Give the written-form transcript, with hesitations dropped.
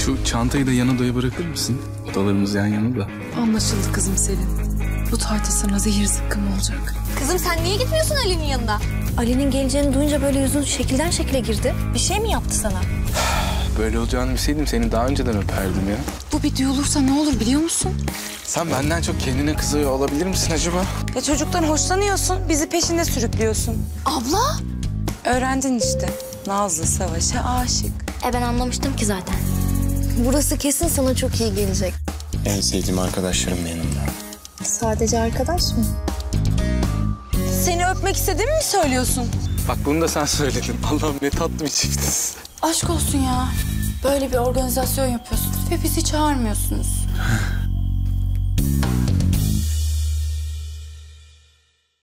Şu çantayı da yan odaya bırakır mısın? Odalarımız yan yana da. Anlaşıldı kızım Selin. Bu tartışsana zehir zıkkım olacak. Kızım sen niye gitmiyorsun Ali'nin yanına? Ali'nin geleceğini duyunca böyle yüzün şekilden şekile girdi. Bir şey mi yaptı sana? Böyle olacağını bilseydim seni daha önceden öperdim ya. Bu bir duyulursa ne olur biliyor musun? Sen benden çok kendine kızıyor olabilir misin acaba? Ya çocuktan hoşlanıyorsun, bizi peşinde sürüklüyorsun. Abla! Öğrendin işte. Nazlı Savaş'a aşık. Ben anlamıştım ki zaten. Burası kesin sana çok iyi gelecek. En sevdiğim arkadaşlarım yanımda. Sadece arkadaş mı? Seni öpmek istediğimi mi söylüyorsun? Bak bunu da sen söyledin. Allah'ım ne tatlı bir çiftiz. Aşk olsun ya. Böyle bir organizasyon yapıyorsunuz ve bizi çağırmıyorsunuz.